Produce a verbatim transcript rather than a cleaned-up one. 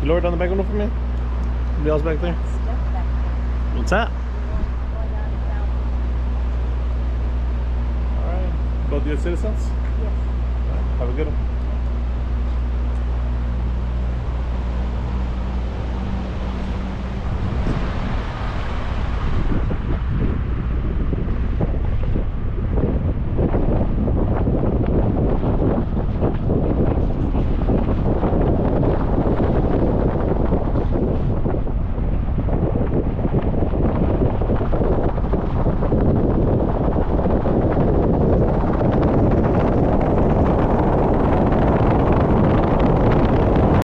You lower down the back window for me? Anybody else back there? What's that? Alright. Both U S citizens? Yes. All right. Have a good one.